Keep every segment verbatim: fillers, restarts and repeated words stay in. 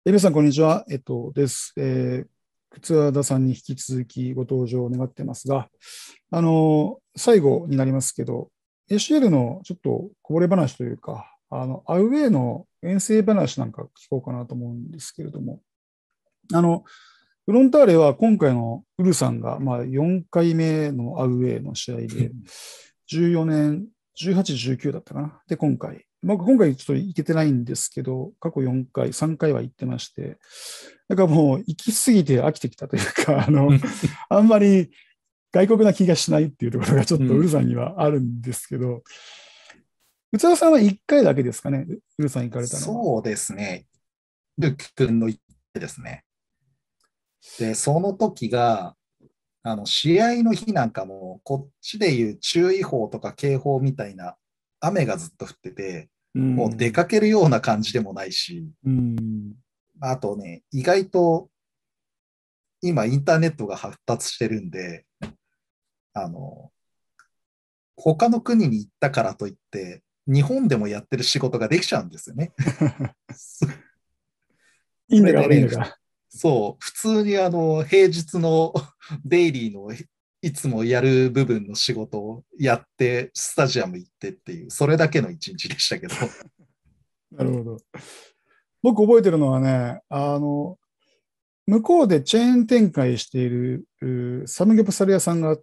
え皆さん、こんにちは。えっと、です。えー、靴和田さんに引き続きご登場を願ってますが、あの、最後になりますけど、エーシーエル のちょっとこぼれ話というか、あの、アウェイの遠征話なんか聞こうかなと思うんですけれども、あの、フロンターレは今回のウルさんが、まあ、よんかいめのアウェイの試合で、じゅうよねん、じゅうはち、じゅうきゅうだったかな。で、今回。まあ、今回ちょっと行けてないんですけど、過去よんかい、さんかいは行ってまして、だからもう行き過ぎて飽きてきたというか、あの、あんまり外国な気がしないっていうところがちょっとウルさんにはあるんですけど、内田さんはいっかいだけですかね、ウルさん行かれたのは。 そうですね。ルク君の一手ですね。で、その時が、あの、試合の日なんかも、こっちでいう注意報とか警報みたいな雨がずっと降ってて、 うもう出ん。 かけるような感じでもないし、 うん。 あとね、意外と今インターネットが発達してるんで、あの、他の国に行ったからといって、日本でもやってる仕事ができちゃうんですよね。 いいんだかそれでね、 悪いんだか。 そう、普通にあの、平日のデイリーのいつもやる部分の仕事をやって、スタジアム行ってっていう、それだけの一日でしたけど。 なるほど。僕覚えてるのはね、あの、向こうでチェーン展開しているうサムギョプサル屋さんがあって、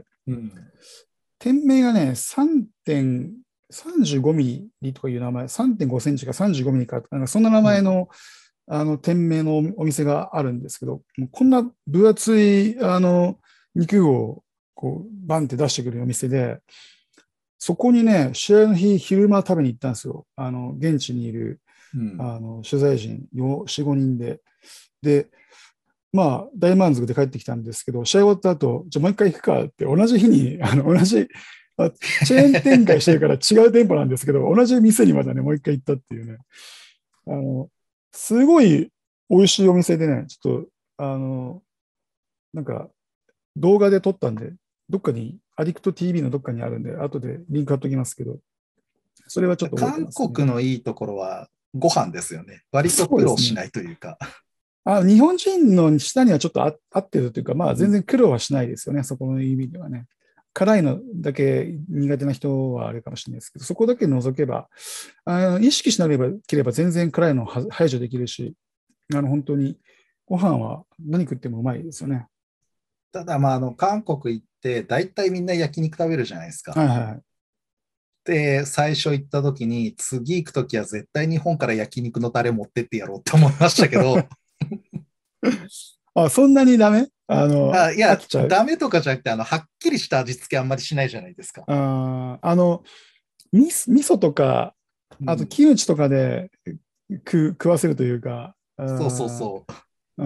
うん。 店名がね、さんてんさんじゅうごミリとかいう名前、さんてんごセンチかさんじゅうごミリか、なんかそんな名うん。 前の、あの店名のお店があるんですけど、もうこんな分厚いあの肉をこうバンって出してくるお店で、そこにね、試合の日、昼間食べに行ったんですよ。あの現地にいるうん。 あの取材陣よん、ごにんで。で、まあ、大満足で帰ってきたんですけど、試合終わった後、じゃあもう一回行くかって、同じ日に、あの、同じ、あチェーン展開してるから違う店舗なんですけど、同じ店にまたね、もう一回行ったっていうね、あの、すごい美味しいお店でね、ちょっと、あの、なんか動画で撮ったんで、どっかに、アディクト ティーブイ のどっかにあるんで、後でリンク貼っときますけど、それはちょっと覚えて韓ますね。 国のいいところはご飯ですよね。割とそうですね。 苦労しないというか。 あ、日本人の舌にはちょっとあ合ってるというか、まあ全うん。 然苦労はしないですよね、そこの意味ではね。辛いのだけ苦手な人はあれかもしれないですけど、そこだけ除けば、あの意識しなければければ全然辛いのは排除できるし、あの本当にご飯は何食ってもうまいですよね。 ただ、まあ、あの、韓国行って、大体みんな焼肉食べるじゃないですか。 はいはい。 で、最初行った時に、次行く時は絶対日本から焼肉のタレ持ってってやろうって思いましたけど、 あ、そんなにダメあの、 あ、いや、 飽きちゃう。 ダメとかじゃなくて、あの、はっきりした味付けあんまりしないじゃないですか。 あ、あの、味味噌とか、あとうん。 キムチとかで食食わせるというか、 そうそうあそう。 うん、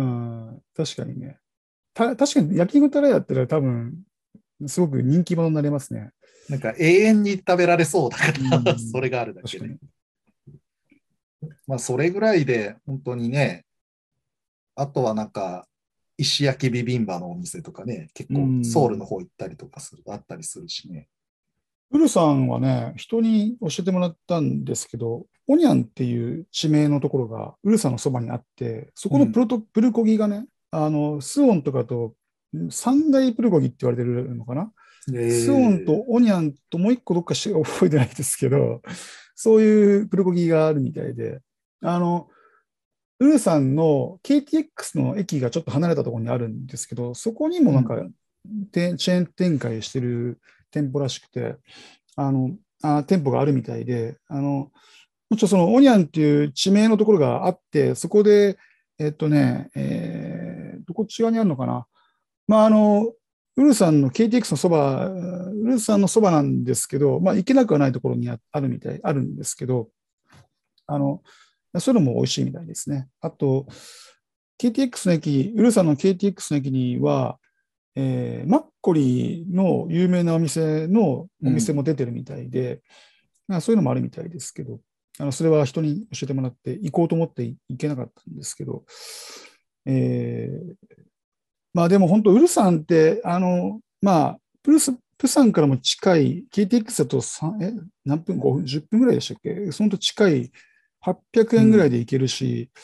確かにね。た、確かに焼き豚ラやったら多分、すごく人気者になれますね。 なんか永遠に食べられそうだうから、そん、 れがあるだけで。 確かに。 まあ、それぐらいで、本当にね、あとはなんか、石焼きビビンバのお店とかね、結う構ソウルのん。 方行ったりとかする、あったりするしね。 ウルさんはね、人に教えてもらったんですけど、オニャンっていう地名のところがウルさんのそばにあって、そこのプロうん。 ト、プルコギがね、あの、スオンとかと三大プルコギって言われてるのかな。スオンとええ、 オニャンともう一個どっかし覚えてないですけど、そういうプルコギがあるみたいで、あの、ウルさんの ケーティーエックス の駅がちょっと離れたところにあるんですけど、そこにもなんか、 うん。 てチェーン展開してる店舗らしくて、あの、あ、店舗があるみたいで、あの、もちろんそのオニャンっていう地名のところがあって、そこで、えっとね、えー、どこっち側にあるのかな。まあ、あの、ウルさんの ケーティーエックス のそば、ウルさんのそばなんですけど、まあ、行けなくはないところにああるみたい、あるんですけど、あの、そういうのも美味しいみたいですね。あと、ケーティーエックス の駅、ウルサンの ケーティーエックス の駅には、えーマッコリの有名なお店のお店もうん。 出てるみたいで、まあ、そういうのもあるみたいですけど、あのそれは人に教えてもらって行こうと思って行けなかったんですけど、えーまあでも本当、ウルサンって、あの、まあ、プルス、プサンからも近い、ケーティーエックス だとさんえ、何分、ごじゅっぷんぐらいでしたっけ？そのと近いはっぴゃくえんぐらいでうん。 行けるし、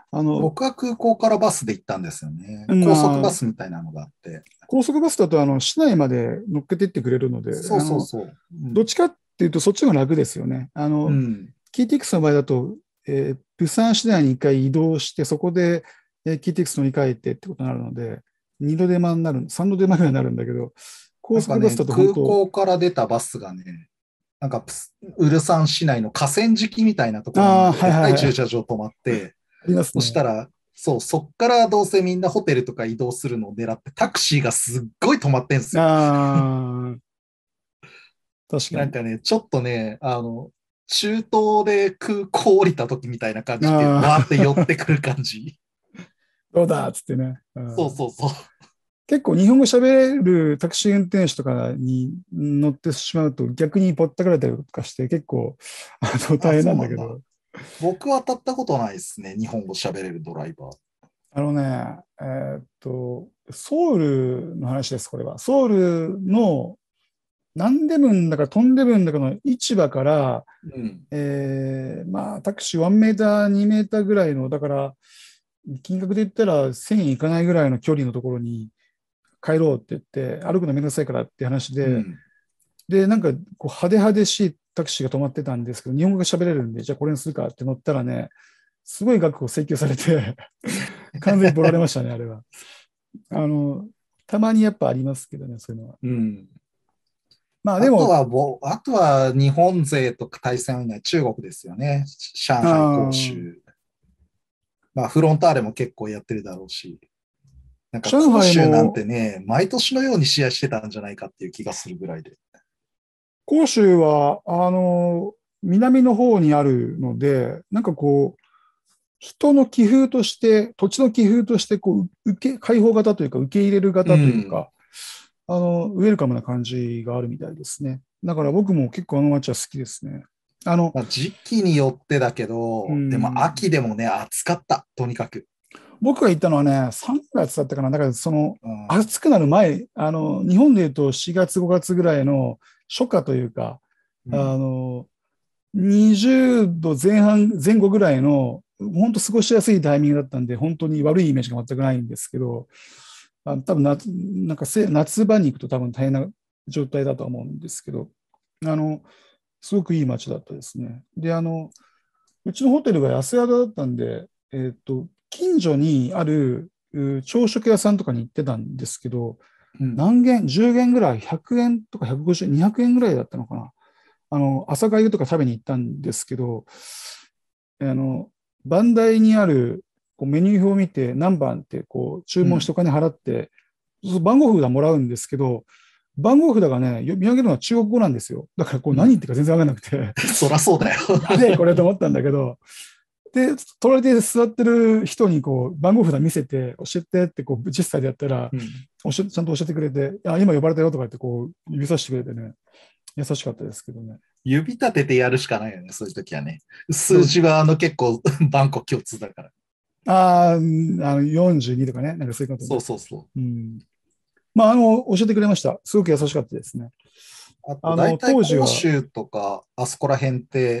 あの、 僕は空港からバスで行ったんですよね。高速まあ、 バスみたいなのがあって。 高速バスだと、あの、市内まで乗っけてってくれるので、 そうあの、 そうそう。うん。 どっちかっていうと、そっちの方が楽ですよね。あの、 うん。 キーティックスの場合だと、えー、釜山市内に一回移動して、そこで、えー、キーティックス乗り換えてってことになるので、二度手間になる、三度手間ぐらいになるんだけど、高なんかね、 速バスだと本空当、 港から出たバスがね、なんかプス、ウルサン市内の河川敷みたいなところああ、 にでっかいはいはいはい、 駐車場止まって、 ありますね。 そしたら、そう、そっからどうせみんなホテルとか移動するのを狙ってタクシーがすっごい止まってんすよ。 ああ、確かに。 なんかね、ちょっとね、あの、中東で空港降りた時みたいな感じで、 あわーって寄っあ、 てくる感じ。 どうだっつってね。うそうん、 そうそう。 結構日本語喋れるタクシー運転手とかに乗ってしまうと逆にぼったくられたりとかして結構あのあ、 大変なそうなんだ。 んだけど、 僕は当たったことないですね。日本語喋れるドライバー。 あのね、えーっと、ソウルの話です、これは。ソウルの何で分だかトンデ分だかの市場から、 うん。 えーまあタクシーいちメーター、にメーターぐらいの、だから金額で言ったらせんえんいかないぐらいの距離のところに帰ろうって言って、歩くのめんどくさいからって話で、 うん。 で、なんか、こう派手派手しいタクシーが止まってたんですけど、日本語が喋れるんで、じゃあこれにするかって乗ったらね、すごい額を請求されて完全にボられましたね、あれは。あの、たまにやっぱありますけどね、そういうのは。 うん。 まあでも、 あとはぼ、あとは日本勢と対戦はない中国ですよね。上あ海、広ー州。まあ、フロンターレも結構やってるだろうし。なんか、 上広州なん海も、 てね、毎年のように試合してたんじゃないかっていう気がするぐらいで。 広州は、あの、南の方にあるので、なんかこう、人の気風として、土地の気風として、こう、受け、開放型というか、受け入れるう型というん。 か、あの、ウェルカムな感じがあるみたいですね。だから僕も結構あの街は好きですね。あの、 まあ、時期によってだけうど、でもん、 秋でもね、暑かった。とにかく。 僕が行ったのはね、さんがつだったかな。だからその、 うん。 暑くなる前、あの、日本で言うとしがつ、ごがつぐらいの初夏というか、あうん。 の、にじゅうどぜん半、前後ぐらいの、本当過ごしやすいタイミングだったんで、本当に悪いイメージが全くないんですけど、あ多分夏、なんかせ夏場に行くと多分大変な状態だと思うんですけど、あの、すごくいい街だったですね。で、あの、うちのホテルが安宿だったんで、えっと、近所にあるう朝食屋さんとかに行ってたんですけど、 うん。 何軒、じゅう軒ぐらい、ひゃくえんとかひゃくごじゅう、にひゃくえんぐらいだったのかな。あの、朝粥とか食べに行ったんですけど、あの、バンダイにあるこうメニュー表を見て何番ってこう注うん。 文してお金払って、そうすると番号札もらうんですけど、番号札がね、よ見上げるのは中国語なんですよ。だからこううん。 何言ってるか全然わかんなくて、 そらそうだよ。 やべえ、これと思ったんだけど、で、隣で座ってる人にこう番号札見せて、教えてってこう実際でやったら、 うん。 教えちゃんと教えてくれて、あ、今呼ばれたよとか言ってこう指さしてくれてね、優しかったですけどね。 指立ててやるしかないよね、そういう時はね。数ど字はあの結構万個共通だから。 ああー、あのよんじゅうにとかね、なんかそういうことそうね。 そうそう。 うん。まあ、あの、教えてくれました。すごく優しかったですね。 あと、 あの、 大体当時は、 甲州とか、あそこら辺って、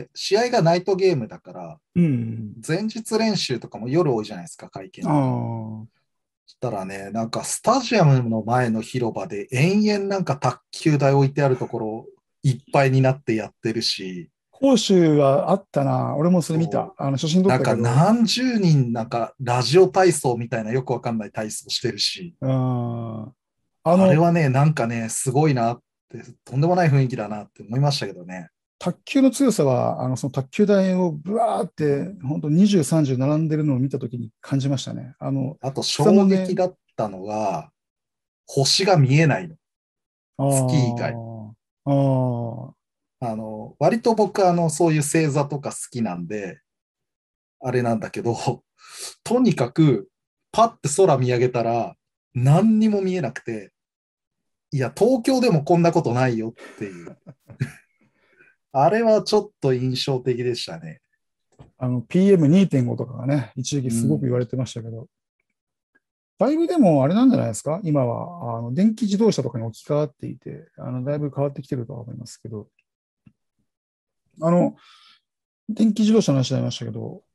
試合がナイトゲームだから、 うん。 前日練習とかも夜多いじゃないですか、会見あとか。 あ、 そしたらね、なんかスタジアムの前の広場で延々なんか卓球台置いてあるところいっぱいになってやってるし、 講習はあったな。俺もそれ見た。 そう、 あの、写真撮っなんかたけど、 何十人なんかラジオ体操みたいなよくわかんない体操してるし、 うん。あの、 あれはね、なんかね、すごいなって、とんでもない雰囲気だなって思いましたけどね。 卓球の強さは、あの、その卓球台をブワーって、本当にじゅう、さんじゅう並んでるのを見たときに感じましたね。あの、 あと衝下のね、 撃だったのが、星が見えないの。 あ月以外。 あ、ああ、 あの、割と僕、あの、そういう星座とか好きなんで、あれなんだけど、とにかく、パッて空見上げたら、何にも見えなくて、いや、東京でもこんなことないよっていう。あれはちょっと印象的でしたね。 あの、ピーエムにてんご とかがね、一時期うすごく言われん。 てましたけど、だいぶでもあれなんじゃないですか今は、あの、電気自動車とかに置き換わっていて、あの、だいぶ変わってきてるとは思いますけど、あの、電気自動車の話になりましたけど、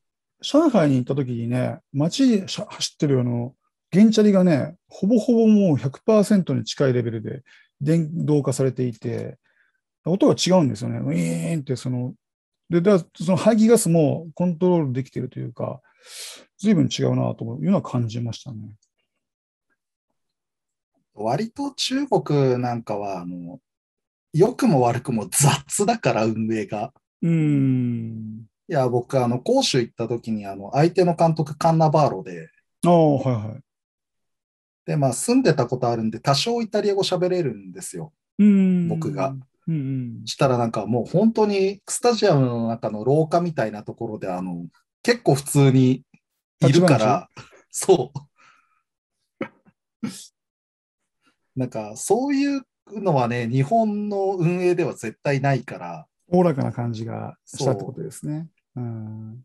上海に行った時にね、街しゃ走ってるあの、原チャリがね、ほぼほぼもうひゃくパーセントに近いレベルで電動化されていて、音が違うんですよね。ウィーンってその、で、だその排気ガスもコントロールできているというか、随分違うなというのは感じましたね。 割と中国なんかは、あの、良くも悪くも雑だから運営が。 うーん。 いや、僕、あの、広州行った時に、あの、相手の監督カンナバーロで、 ああ、はいはい。 で、まあ、住んでたことあるんで、多少イタリア語喋れるんですよ、 うー僕が。 ん。うんうん。 したらなんかもう本当にスタジアムの中の廊下みたいなところで、あの、結構普通にい立ち話。 るから、そう、なんかそういうのはね、日本の運営では絶対ないから、 おおらかな感じがしたってこそとですね。うん。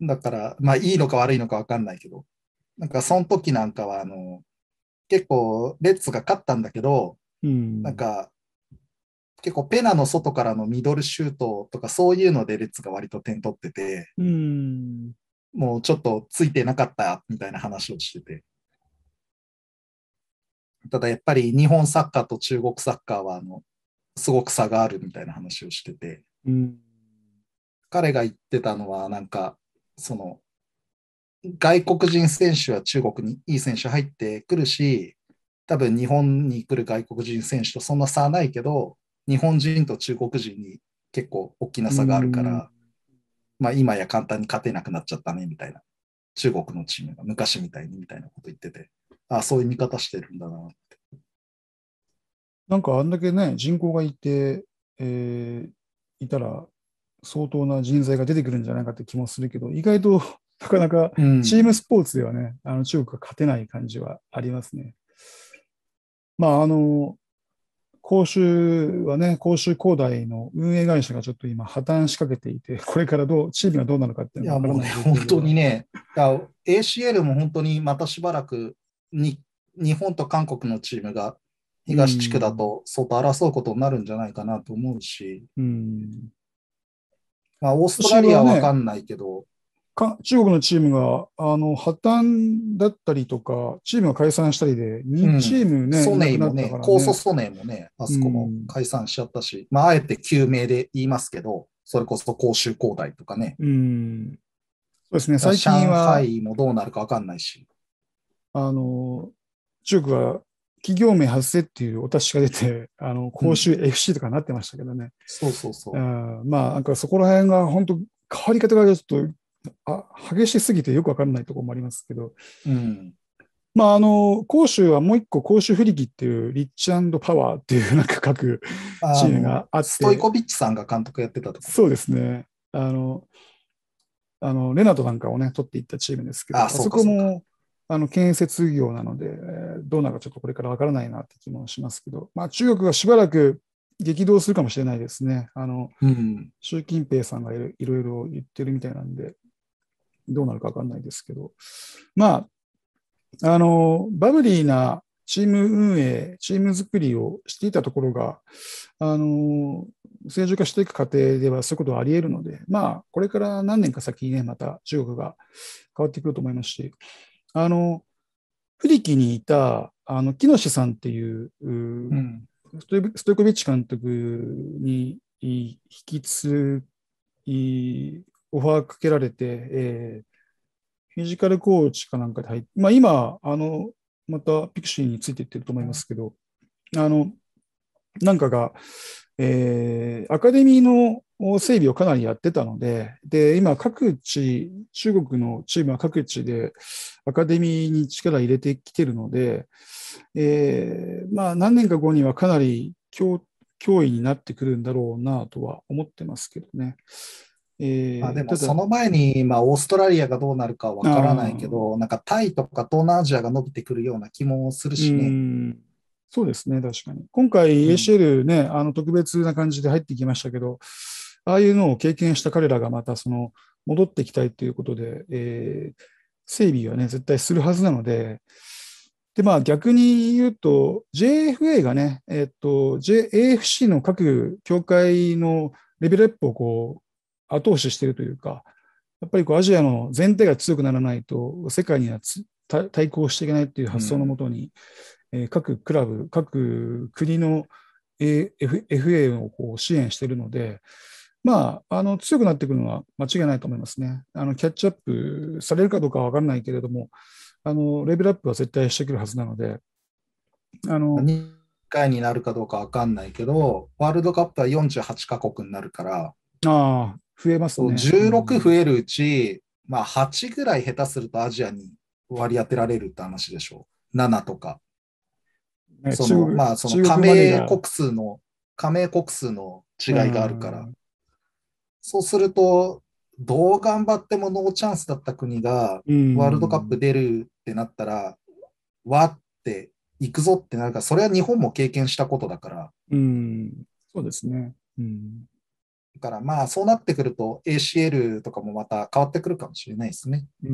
う、だから、まあいいのか悪いのかわかんないけど、なんかその時なんかは、あの、結構レッツが勝ったんだけど、 うん。 なんか結構ペナの外からのミドルシュートとかそういうのでレッツが割と点取ってて、 うん。 もうちょっとついてなかったみたいな話をしてて。ただやっぱり日本サッカーと中国サッカーはあのすごく差があるみたいな話をしてて、 うん。 彼が言ってたのはなんか、その外国人選手は中国にいい選手入ってくるし、多分日本に来る外国人選手とそんな差はないけど、日本人と中国人に結構大きなう差があるかん。 ら、まあ今や簡単に勝てなくなっちゃったねみたいな。中国のチームが昔みたいにみたいなこと言ってて、ああ、そういう見方してるんだな。 なんかあんだけね、人口がいて、えーいたら相当な人材が出てくるんじゃないかって気もするけど、意外となかなかうチームん。 スポーツではね、あの中国が勝てない感じはありますね。まあ、あの、広州はね、広州恒大の運営会社がちょっと今破綻しかけていて、これからどう、チームがどうなるかっていうのがいや、もうね、 わからない状本況では。 当にね、エーシーエル も本当にまたしばらくに日本と韓国のチームがう東地区だん、 と相当争うことになるんじゃないかなと思うし、 うん。 まあ、オーストラ私リアはね、 はわかんないけど、 か中国のチームがあの破綻だったりとか、チームが解散したりで、にチーうん、 ムね、 ソいなくなったネイもね、 からね。 高祖ソネイもね、あうそこもん、 解散しちゃったし、まあ、あえて旧名で言いますけど、それこそ広州恒大とかね、 うん、そうですね、最近上は、 海もどうなるかわかんないし、 あの、中国は企業名発生っていうお達しが出て、あの、 うん、 広州 エフシー とかなってましたけどね。 そうそうそうん、まあ、なんかそこら辺が本当変わり方がちょっとあ激しすぎてよくわかんないところもありますけど、 う。うん。 まあ、あの、広州はもう一個、広州フリキっていう、リッチパワーっていう、なんか各チあの、 ームがあっストイて、 コビッチさんが監督やってたところ。 そうですね。あの、あの、レナトなんかをね、取っていったチームですけああ、 ど、あそそうかそうか。 こも、あの、建設業なので、えーどうなるかちょっとこれからわからないなって気もしますけど、まあ、中国はしばらく激動するかもしれないですね。あの、 うん。 習近平さんがいろいろいろ言ってるみたいなんで、どうなるかわかんないですけど、まあ、あの、バブリーなチーム運営、チーム作りをしていたところが、あの、正常化していく過程ではそういうことはあり得るので、まあ、これから何年か先にね、また中国が変わってくると思いますし、あの、フリキにいた、あの、木下さんっていう、ううん。 ストイストイコビッチ監督に引き継ぎ、オファーかけられて、えーフィジカルコーチかなんかで入って、まあ今、あの、またピクシーについていってると思いますけど、あの、なんかが、えーアカデミーの整備をかなりやってたので、で、今各地、中国のチームは各地でアカデミーに力を入れてきてるので、えーまあ何年か後にはかなり脅脅威になってくるんだろうなとは思ってますけどね。 まあ、でえーただ、 もその前に、まあ、オーストラリアがどうなるかわからないけあど、なんかタイとか東南アジアが伸びてくるような気もするうしね。 ん、そうですね、確かに。今回うん。 エーシーエル ね、あの特別な感じで入ってきましたけど、ああいうのを経験した彼らがまたその戻ってきたいということで、えー整備はね、絶対するはずなので、で、まあ逆に言うと、ジェイエフエー がね、えっと、J、エーエフシー の各協会のレベルアップをこう後押ししているというか、 やっぱりこうアジアの全体が強くならないと、世界にはつ対対抗していけないっていう発想のもとに、えー各クラブ、各国の エフエフエー をこう支援しているので、まあ、あの強くなってくるのは間違いないと思いますね。あのキャッチアップされるかどうかは分からないけれども、あのレベルアップは絶対してくるはずなので、あのにかいになるかどうかわかんないけど、ワールドカップはよんじゅうはちカ国になるから、 あ増えますね。 じゅうろく増うんえるうち、まあはちぐらい下手するとアジアに割り当てられるって話でしょう。ななとか。 ね、 その、 中国、 まあその中加国マネーが、 盟国数の、加盟国数の違ういがあるから。 ん、 そうすると、どう頑張ってもノーチャンスだった国がうワールドカップん、 出るってなったら、わって行くぞってなるから、それは日本も経験したことだから、 うん、そうですね。うん、 だからまあそうなってくると エーシーエル とかもまた変わってくるかもしれないですね。 うん、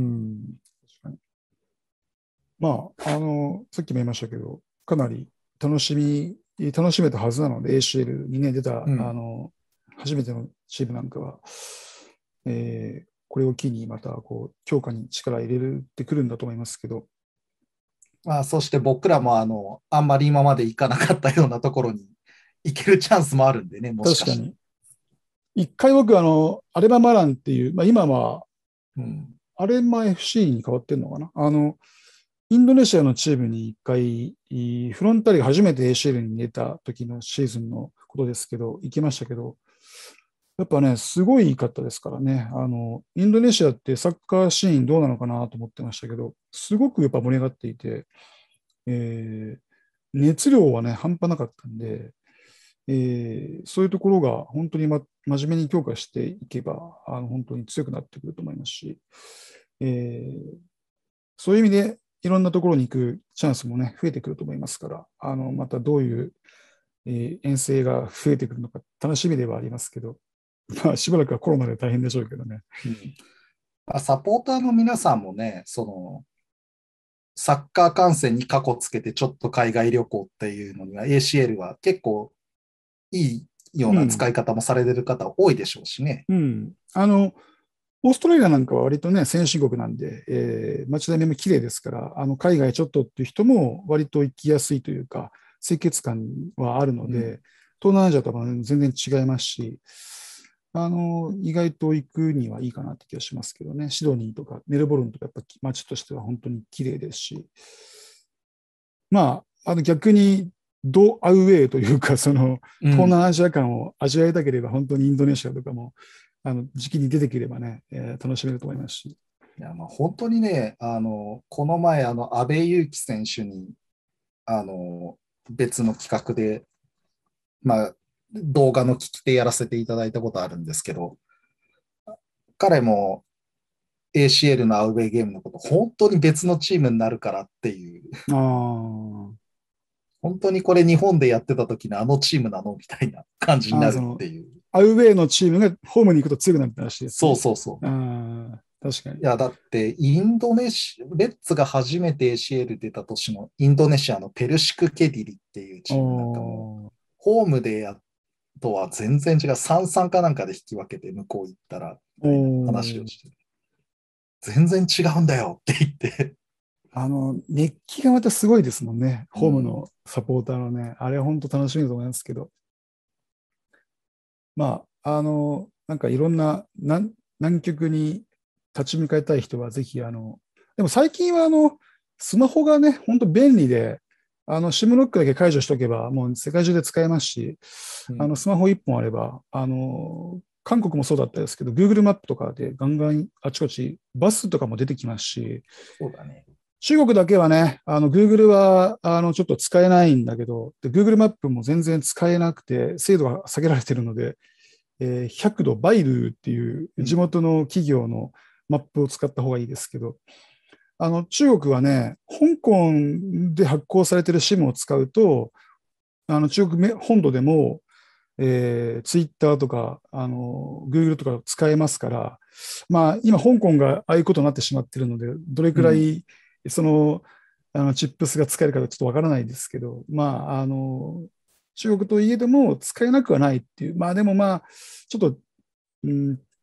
確かに。まあ、あの、さっきも言いましたけど、かなり楽しみ、楽しめたはずなので、エーシーエル にね、出た、 うん。 あの、初めてのチームなんかは、えーこれを機にまた、こう、強化に力入れてくるんだと思いますけど、 まあそして僕らもあの、あんまり今まで行かなかったようなところに行けるチャンスもあるんでね、もしかして。 確かに、一回僕、あの、アレママランっていう、まあ、今は、 うん。 アレマ エフシー に変わってるのかな。あの、インドネシアのチームに一回、フロンターレが初めて エーシーエル に出た時のシーズンのことですけど、行きましたけど、やっぱね、すごいいい方ですからね。あの、インドネシアってサッカーシーンどうなのかなと思ってましたけど、すごくやっぱ盛り上がっていて、えー熱量はね、半端なかったんで、えーそういうところが本当に、ま、真面目に強化していけば、あの本当に強くなってくると思いますし、えーそういう意味でいろんなところに行くチャンスもね、増えてくると思いますから、あのまたどういう、えー遠征が増えてくるのか楽しみではありますけど、まあ、しばらくはコロナで大変でしょうけどね。 うん。まあサポーターの皆さんもね、その、サッカー観戦に過去つけてちょっと海外旅行っていうのには エーシーエル は結構いいような使うん。 い方もされてる方多いでしょうしね。 うん。あの、オーストラリアなんかは割とね、先進国なんで、えー街並みも綺麗ですから、あの海外ちょっとっていう人も割と行きやすいというか、清潔感はあるのうん。 で、東南アジアとは全然違いますし、あの、意外と行くにはいいかなって気がしますけどね。シドニーとかメルボルンとかやっぱ街としては本当に綺麗ですし、まあ、あの逆にドアウェイというか、その東うん。 南アジア感を味わいたければ、本当にインドネシアとかも、あの時期に出てくればね、えー楽しめると思いますし。 いや、まあ本当にね、あの、この前、あの、安倍祐希選手に、あの、別の企画で、まあ、動画の聞き手やらせていただいたことあるんですけど、彼も エーシーエル のアウェイゲームのこと、本当に別のチームになるからっていう、 ああ、 本当にこれ日本でやってた時のあのチームなのみたいな感じになるあその、 っていう。 アウェイのチームがホームに行くと強くなるって話ですそうね。 そうそう。 ああ、確かに。 いや、だって、インドネシア、レッツが初めて エーシーエル 出た年のインドネシアのペルシク・ケディリっていうチームなんかも、 おーホームでやとは全然違う。さんさんかなんかで引き分けて向こう行ったら、みおたいな話をーしてる。全然違うんだよって言って。 あの、熱気がまたすごいですもんね。 うん。 ホームのサポーターのね。あれは本当楽しみだと思いますけど。まあ、あの、なんかいろんな南南極に立ち向かいたい人はぜひ、あの、でも最近はあの、スマホがね、本当便利で、あの、シムロックだけ解除しておけば、もう世界中で使えますし、あの、 うん。 スマホ一本あれば、あの、韓国もそうだったですけど、Google マップとかでガンガンあちこちバスとかも出てきますし、 そうだね。 中国だけはね、あの、Google は、あの、ちょっと使えないんだけど、で、Google マップも全然使えなくて、精度が下げられてるので、えー、ひゃくどバイルっていううん。 地元の企業のマップを使った方がいいですけど、あの、中国はね、香港で発行されている SIM を使うと、あの、中国本土でも、えー、Twitter とか、あの、Google とか使えますから、まあ、今、香港がああいうことになってしまっているので、どれうん。 くらい、その、あのチップスが使えるかちょっとわからないですけど、まあ、あの、中国といえども使えなくはないっていう、まあでもまあ、ちょっと、うん、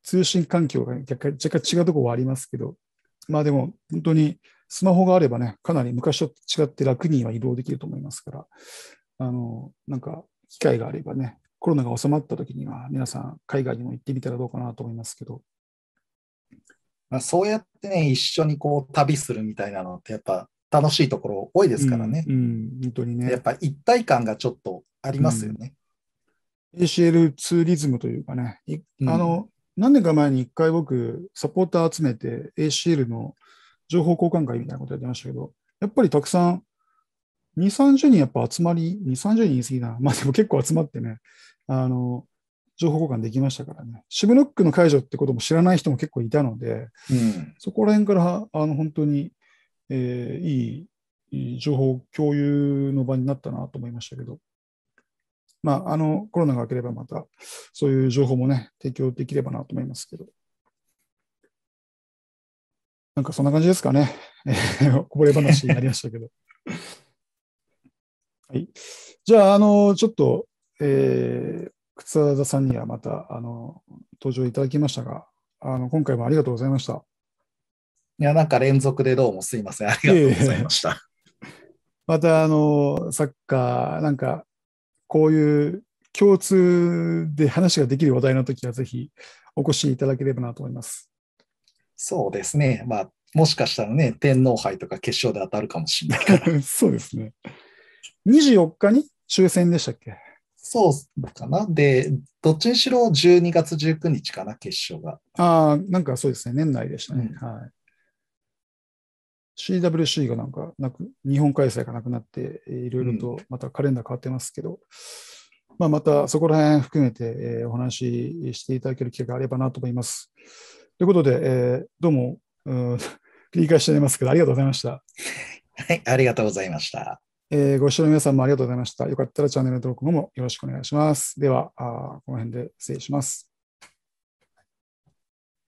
通信環境が若干若干違うところはありますけど、まあでも本当にスマホがあればね、かなり昔と違って楽には移動できると思いますから、あの、なんか機会があればね、コロナが収まった時には皆さん海外にも行ってみたらどうかなと思いますけど。 まあ、そうやってね、一緒にこう旅するみたいなのってやっぱ楽しいところ多いですからね。 うん、うん、本当にね。 やっぱ一体感がちょっとありますよね。 うん、エーシーエル ツーリズムというかね、あの、 うん何年か前に一回僕、サポーター集めて エーシーエル の情報交換会みたいなことやってましたけど、やっぱりたくさん、に、さんじゅうにんやっぱ集まり、に、さんじゅうにん言い過ぎな。まあでも結構集まってね、あの、情報交換できましたからね。シブノックの解除ってことも知らない人も結構いたので、 うん、 そこら辺からあの本当に、えーいい、いい情報共有の場になったなと思いましたけど、まあ、あのコロナが明ければまたそういう情報もね、提供できればなと思いますけど、なんかそんな感じですかね。こぼれ話になりましたけど。はい、じゃあ、あの、ちょっと、えー、靴田さんにはまた、あの、登場いただきましたが、あの、今回もありがとうございました。 いや、なんか連続でどうもすいません。ありいえいがとうございまえ、 した。 また、あの、サッカー、なんか、こういう共通で話ができる話題の時は、ぜひお越しいただければなと思います。 そうですね。まあ、もしかしたらね、天皇杯とか決勝で当たるかもしれないから。 そうですね。にじゅうよっかに抽選でしたっけ？ そうかな。で、どっちにしろじゅうにがつじゅうくにちかな、決勝が。 ああ、なんかそうですね。年内でしたね。 うん、 はい。シーダブリューシー がなんかなく、日本開催がなくなって、いろいうん、 ろとまたカレンダー変わってますけど、まあ、またそこら辺含めて、えーお話ししていただける機会があればなと思います。ということで、えーどうも、うん、繰り返しになりますけど、ありがとうございました。 はい、ありがとうございました。 えーご視聴の皆さんもありがとうございました。よかったらチャンネル登録もよろしくお願いします。では、あこの辺で失礼します。